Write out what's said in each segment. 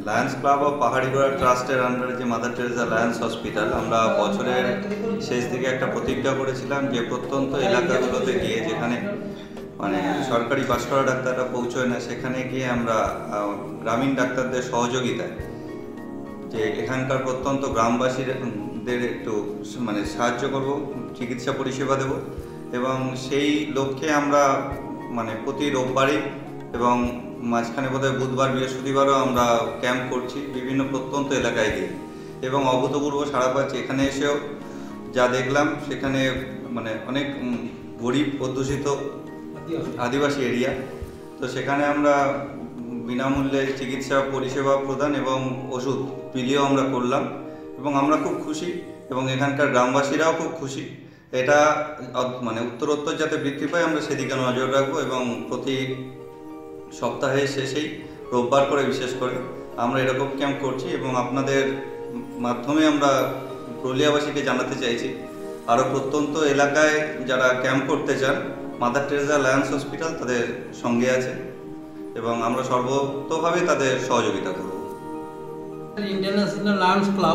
Lions club of পাহাড়িগড়া ট্রাস্টের আন্ডারে যে মাদার টেরেসা লায়ন্স হসপিটাল, আমরা বছরের শেষ দিকে একটা প্রতিজ্ঞা করেছিলাম যে প্রত্যন্ত এলাকাগুলোতে গিয়ে, যেখানে মানে সরকারি পাশ করা ডাক্তাররা পৌঁছয় না, সেখানে গিয়ে আমরা গ্রামীণ ডাক্তারদের সহযোগিতায় যে এখানকার প্রত্যন্ত গ্রামবাসীদের একটু মানে সাহায্য করব, চিকিৎসা পরিষেবা দেব। এবং সেই লক্ষ্যে আমরা মানে প্রতি রোববারই এবং মাঝখানে বোধহয় বুধবার বৃহস্পতিবারও আমরা ক্যাম্প করছি বিভিন্ন প্রত্যন্ত এলাকায় গিয়ে, এবং অভূতপূর্ব সাড়া পাচ্ছি। এখানে এসেও যা দেখলাম, সেখানে মানে অনেক গরিব অধ্যুষিত আদিবাসী এরিয়া, তো সেখানে আমরা বিনামূল্যে চিকিৎসা পরিষেবা প্রদান এবং ওষুধ বিলিও আমরা করলাম, এবং আমরা খুব খুশি এবং এখানকার গ্রামবাসীরাও খুব খুশি। এটা মানে উত্তরোত্তর যাতে বৃদ্ধি পায়, আমরা সেদিকে নজর রাখবো, এবং প্রতি সপ্তাহের শেষেই রোববার করে বিশেষ করে আমরা এরকম ক্যাম্প করছি। এবং আপনাদের মাধ্যমে আমরা পুরুলিয়াবাসীকে জানাতে চাইছি, আরও প্রত্যন্ত এলাকায় যারা ক্যাম্প করতে চান, মাদার টেরেসা লায়ন্স হসপিটাল তাদের সঙ্গে আছে এবং আমরা সর্বতোভাবে তাদের সহযোগিতা করব। International lions club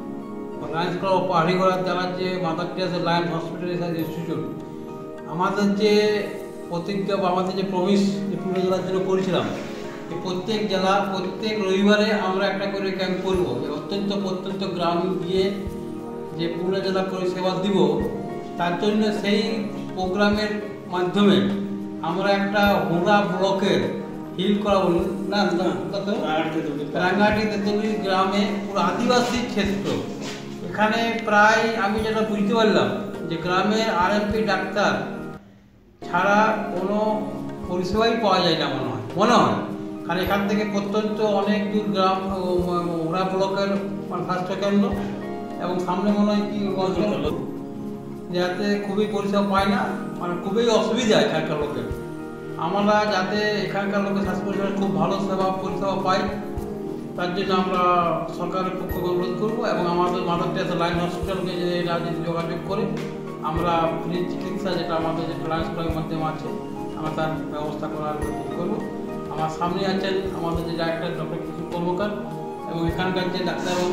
of Paharigara যারা যে Mother Teresa lions hospital research institute, আমাদের যে প্রতিজ্ঞা বা আমাদের যে প্রমিস যে পুরুলিয়া জেলার জন্য করেছিলাম, প্রত্যেক জেলা প্রত্যেক রবিবারে আমরা একটা করে ক্যাম্প করব, অত্যন্ত প্রত্যন্ত গ্রাম গিয়ে যে পুরুলিয়া জেলা পরিষেবা দিব। তার জন্য সেই প্রোগ্রামের মাধ্যমে আমরা একটা হুড়া ব্লকের হিল করা বলুন না রাঙ্গাহাটি তেতুলি গ্রামে পুরো আদিবাসী ক্ষেত্র, এখানে প্রায় আমি যেটা বুঝতে পারলাম যে গ্রামের আরএমপি ডাক্তার ছাড়া কোনো পরিষেবাই পাওয়া যায় না মনে হয়। কারণ এখান থেকে প্রত্যন্ত অনেক দূর গ্রাম ওরা ব্লকের মানে স্বাস্থ্যকেন্দ্র, এবং সামনে মনে হয় কি যাতে খুবই পরিষেবা পায় না, মানে খুবই অসুবিধা এখানকার লোকের। আমরা যাতে এখানকার লোকের স্বাস্থ্য পরিষেবা খুব ভালো পরিষেবা পাই, তার জন্য আমরা সরকারের পক্ষে অনুরোধ করবো, এবং আমাদের মাদার টেরেসা লায়ন্স হসপিটালকে যে এটা যদি যোগাযোগ করে আমরা ফ্রি চিকিৎসা যেটা আমাদের যে লায়ন্স ক্লাবের মাধ্যমে আছে, আমরা তার ব্যবস্থা করার করবো। আমার সামনে আছেন আমাদের যে ডাক্তার ডক্টর কিশোর কর্মকার, এবং এখানকার যে ডাক্তারবাবু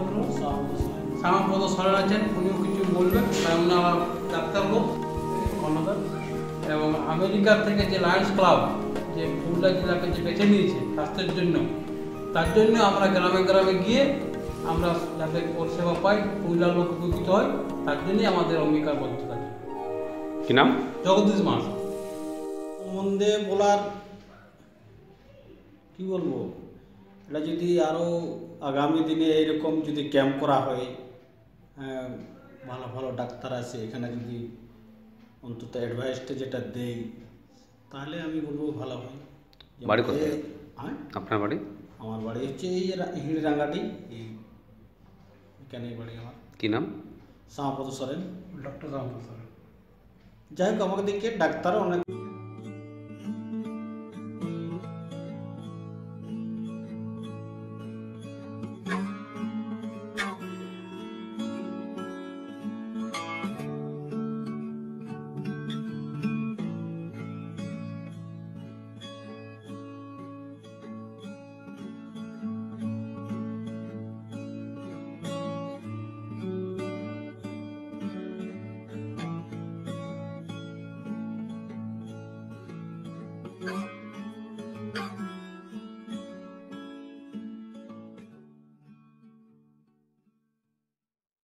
শ্যামাপদ সরেন আছেন, উনিও কিছু বলবেন, কারণ ওনারা ডাক্তারবাবু কর্মকার। এবং আমেরিকার থেকে যে লায়ন্স ক্লাব যে পুরুলিয়া জেলাকে যে বেছে নিয়েছে স্বাস্থ্যের জন্য, তার জন্য আমরা গ্রামে গ্রামে গিয়ে আমরা যাতে পরিষেবা পাই, পুরুলিয়ার লোক উপকৃত হয়, তার জন্যই আমাদের অঙ্গীকারবদ্ধতা। কি নাম? জগদীশ মাস। সম্বন্ধে বলার কি বলবো, এটা যদি আরও আগামী দিনে এরকম যদি ক্যাম্প করা হয়, ভালো ভালো ডাক্তার আছে এখানে, যদি অন্তত অ্যাডভাইসটা যেটা দেয়, তাহলে আমি বলবো ভালো হয়। বাড়ি কোথায়? আপনার বাড়ি? আমার বাড়ি হচ্ছে এই হিড়রাঙ্গাটি, এখানেই বাড়ি আমার। কি নাম? শ্যামাপদ সরেন, ডক্টর শ্যামাপদ সরেন। যাই হোক, আমাকে দেখে ডাক্তার অনেক